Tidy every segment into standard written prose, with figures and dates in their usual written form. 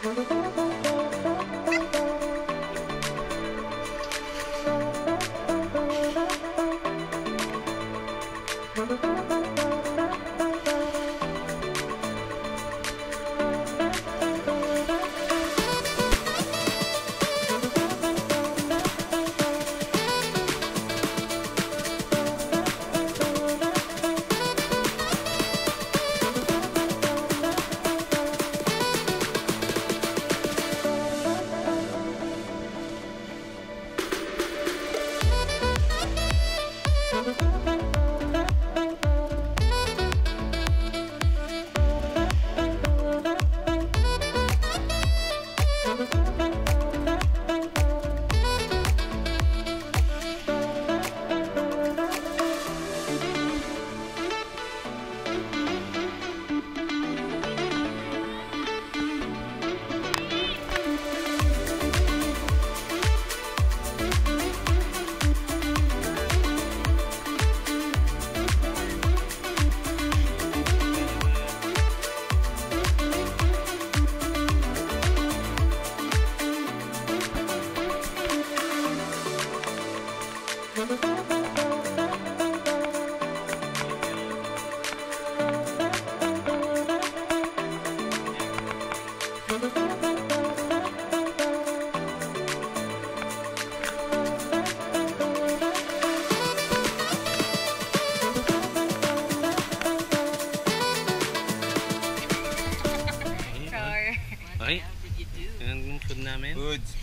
Ay, yan yung food namin. Foods.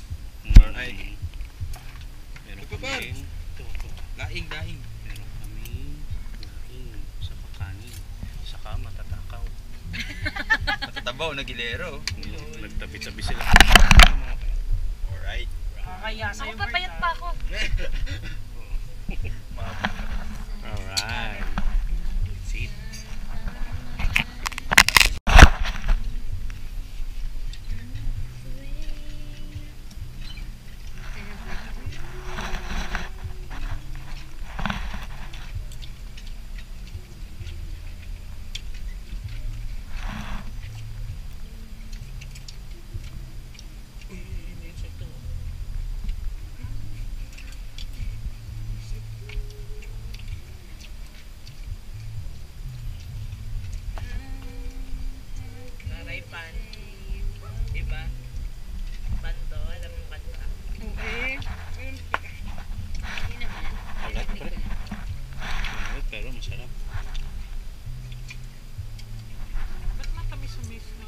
Alright. Meron kami Laing. Meron kami laing, saka kanin, saka matatakaw. Matatabaw na gilero. Nagtabi-tabi sila. Alright. Ako papayat pa ako. Alright. Let's eat. Pan. Diba? Banto, alam mo banto. Okay. Hindi naman. Alat pre. Alat pero masarap. Ba't matamis-umis no?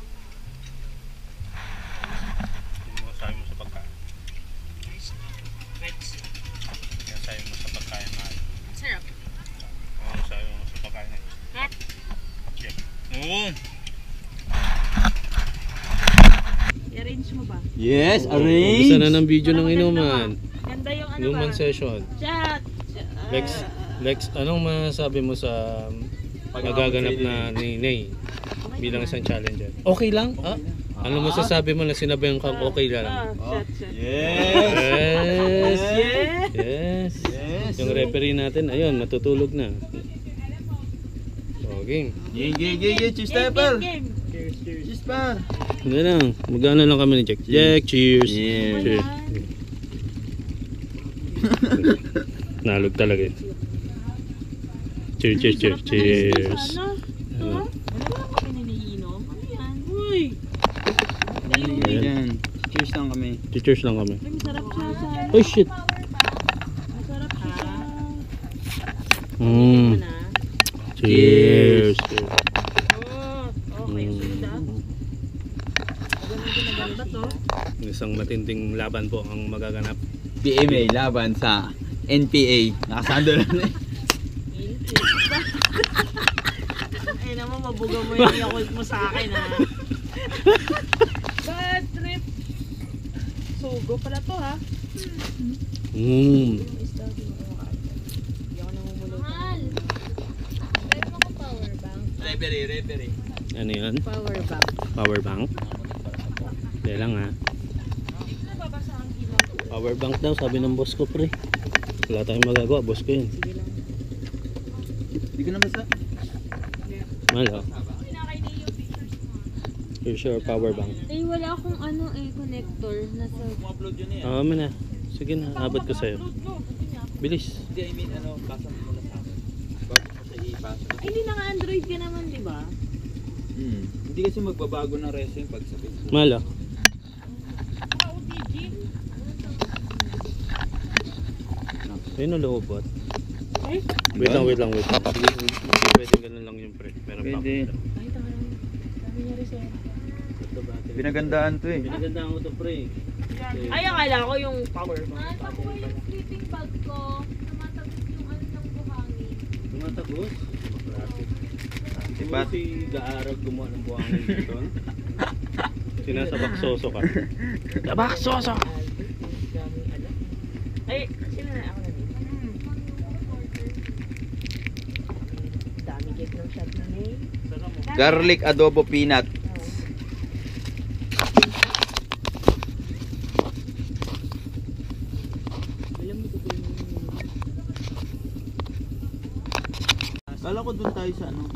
Ano sabi mo sa pagkain? Nice no? Veg no? Kaya sabi mo sa pagkain mahal. Sarap. Ano sabi mo sa pagkain? Kat? Check. Oo. I-arrange mo ba? Yes, arrange. Gusto na ng video ng inuman. Ganda yung ano Inuman ba? session. Chat! Lex, anong masabi mo sa magaganap na Ney bilang isang challenger? Okay lang? Ah? Ano masasabi mo na sinabihan kang okay lang? Chat. Yes! Yes! Yes! Yung referee natin, ayun, matutulog na. So, game. Game. Cheers tayo, par. Game! Cheers, par. Hindi lang, mag-ano lang kami ni Jack. Jack, cheers! Cheers. Nalog talaga eh. Cheers! Ano ba kami niniinom? Ano yan? Uy! Yan. Cheers lang kami. Cheers lang kami. Ay, masarap siya. Oh shit! Masarap siya. Mm. Cheers! Okay, sunod ah. Maganda ba to? Isang matinding laban po ang magaganap. PMA laban sa NPA. Nakasando lang eh. Ay naman, mabuga mo yung Yakult mo sa akin ha. Bad trip. Sugo pala to ha. Mmm. Isda din ako makain. Hindi ako namumulot. Mahal. Pwede mo ko power bank. Referee. Ano yan? Power bank. Power bank? Hindi lang ha. Dito nababasa ang ilaw. Power bank daw, sabi ng boss ko pre. Wala tayong magagawa, boss ko yun. Sige lang. Hindi ko na basta. Mahal ha? Here's your power bank. Eh, wala akong ano connector. Nasa... Upload yun eh. Oo, na. Sige na, abot ko sa'yo. Bilis. Hindi, I mean, pasa mo muna sa akin. Bago ko sa ipasa. Ay, hindi na nga Android ka naman, di ba? Hindi kasi magbabago ng resin pag sa Facebook. Mala. Ayun ang loobot. Ay, Wait lang. Hindi pwede ganun lang yung pre. Meron pa. Pwede. ay, tama lang. Sabi niya rin sa'yo. Pinagandaan to eh. Pinagandaan ko to pre. Ay, akala ko yung power bank. Nasa ko yung sleeping bag ko. Tumatagos yung ano ng buhangin. Tumatagos? Diba? Si Gaarag gumawa ng buhangin dito. Sinasabaksoso ka. Sabaksoso! Ay, sino na ako na dito? Dami cake ng shot na eh. Garlic adobo peanut. Alam mo ko yung... Kala ko dun tayo sa ano.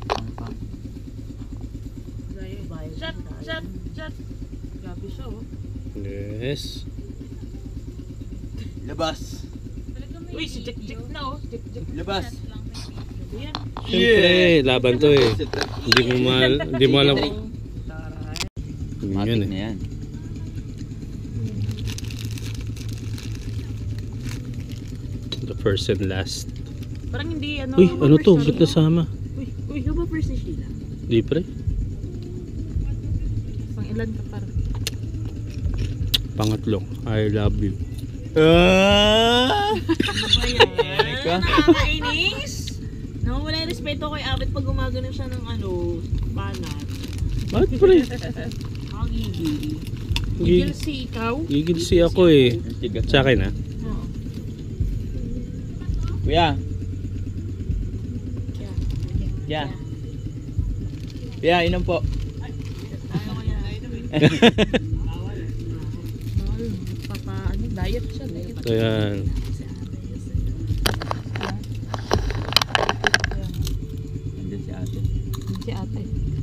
Shot. Grabe siya, oh. Yes. Labas. Uy, si Jack na, oh. Jack. Labas. Yan. Siyempre, laban to eh. Hindi mo alam. Matik Yun na eh. yan. The first and last. Parang hindi, ano... Uy, ano to? Ba't kasama? Uy, who ba first ni Sheila? Di pre? Pang ilan ka parang? Pangatlo. I love you. Ano ba yan? Nakakainis! Nawawala yung respeto kay Abet pag gumagano siya ng ano, banat. Bakit pre? Ang gigil. Gigil si ikaw? Gigil si ako eh. Sa akin ah. Oo. Kuya. Yeah. Yeah. Yeah, inom po. Ayaw ko yan. Bawal. Ano, diet siya. Diet. Ayan. Nandiyan si ate. Si ate.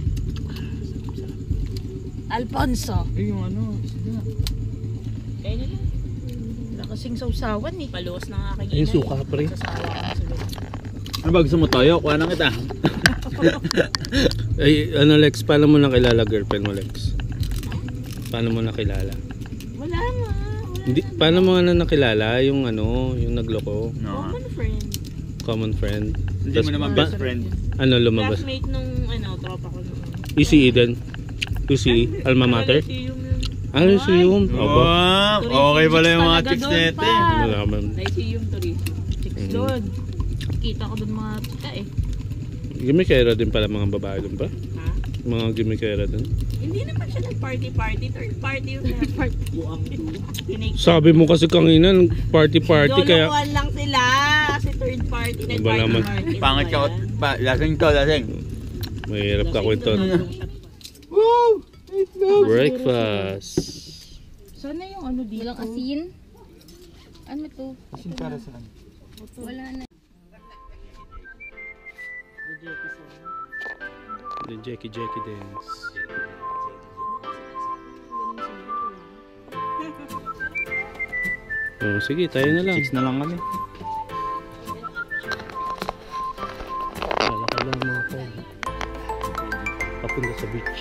Alfonso. Eh, yung ano, isda. Kaya nyo lang. Wala kasing sausawan eh. Paluwas na nga aking Ay, suka pre. Sasawa ka na sila. Ano ba gusto mo toyo? Kuha na kita. Ay, ano Lex, paano mo nakilala girlfriend mo Lex? Paano mo nakilala? Wala nga. Hindi, paano mo na nakilala yung ano, yung nagloko? No. Common friend. Common friend. Hindi mo naman best friend. Ano lumabas? Classmate nung ano, tropa ko nung... EC Eden? UC Alma Mater? Ano si yung? Aba. Wow! Okay pala yung mga chicks nete. Malaman. Lyceum Tourism. Chicks doon. Kita ko doon mga chika eh. Gimikera din pala mga babae doon pa? Ha? Mga gimikera din. Hindi naman siya nag-party. Third party yung party. Sabi mo kasi kanina, party kaya... Lolokohan lang sila. Kasi third party. Ba naman? Pangit ka. Lasing to, lasing. Mahirap ka kwento. Woo! Breakfast. Sana yung ano dito. Walang asin? Ano to? Asin para saan? Wala na. The Jackie dance. Oh, sige, tayo na lang. Chicks na lang kami. Lalakad lang mga friend. Papunta sa beach.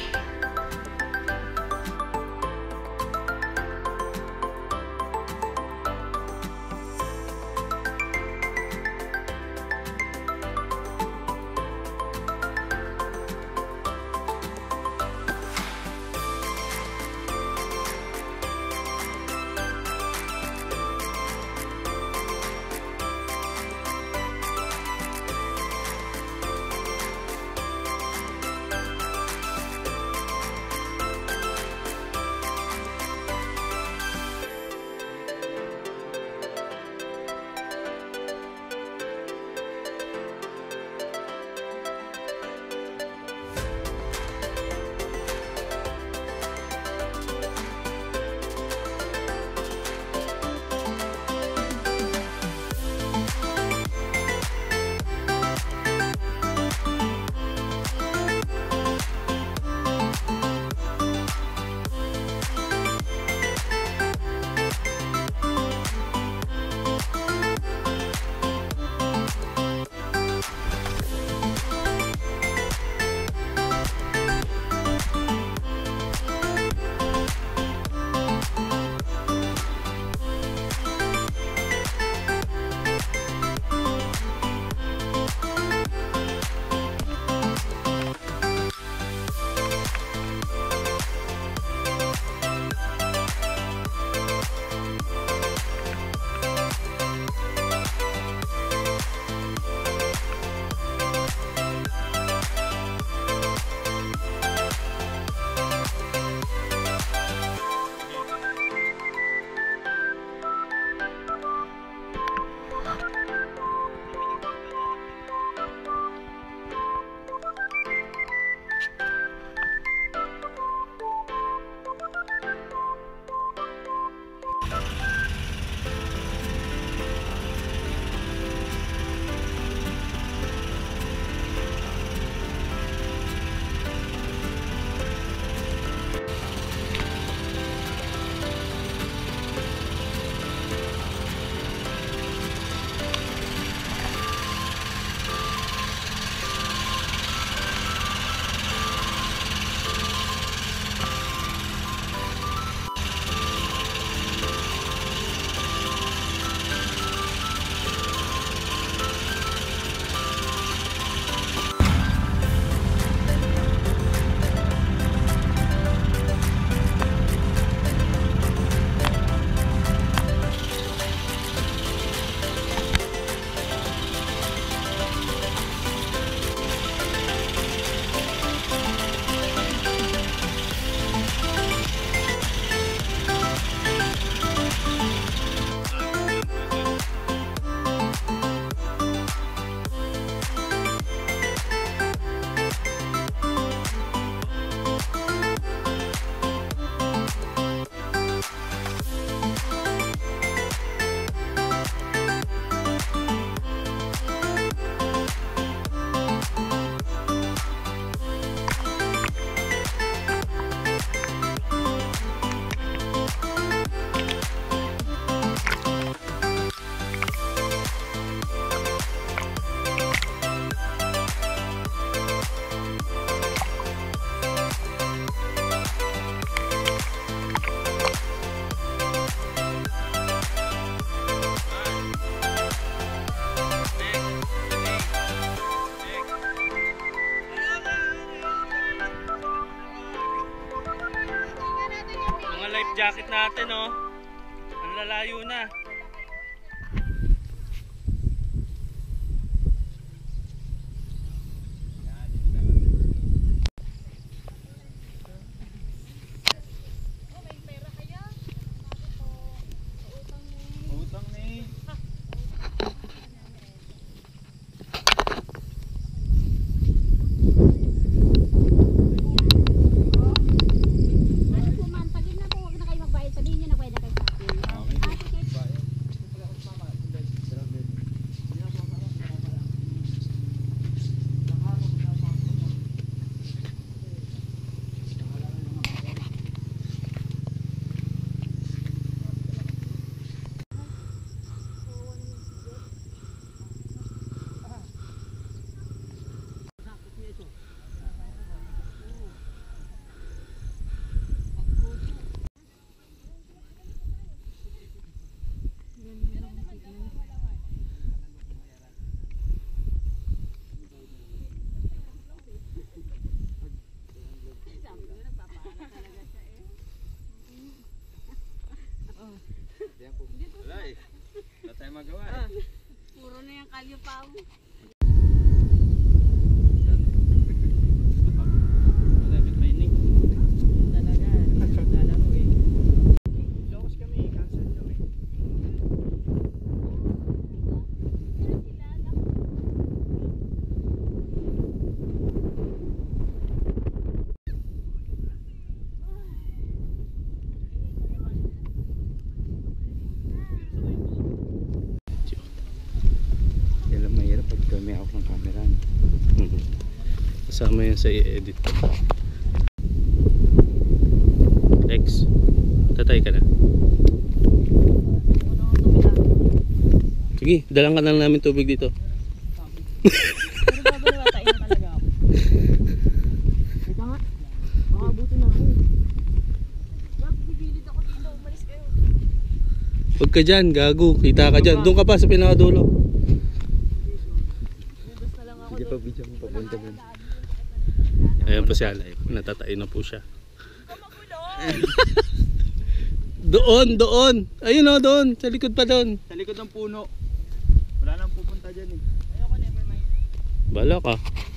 life jacket natin, oh. Ang lalayo na. Utang ni. Ano po man, pag yun na po, huwag na kayo magbayad. Sabihin nyo na pwede kayo sa akin. Wala eh. Wala tayong magawa eh. Puro na yung kalyo pa mo. Wala, may training. Talaga, naglalaro eh. Locos kami, cancel kami. Yan lang mahirap pag may ako ng camera. No? Kasama yan sa i-edit. Lex, tatay ka na. Sige, dalang ka na namin tubig dito. Pero bago nawatain na talaga ako. Ito nga, baka abutin na ako. Wag, bibilid ako dito, umalis kayo. Huwag ka dyan, gago. Kita ka dyan. Doon ka pa sa pinakadulo. Nabas na lang ako Hindi pa doon. video mo papunta dun. Ayan po siya live. Natatay na po siya. Doon. Ayun o, doon. Sa likod pa doon. Sa likod ng puno. Wala nang pupunta dyan eh. Ayoko, never mind. Bala ka.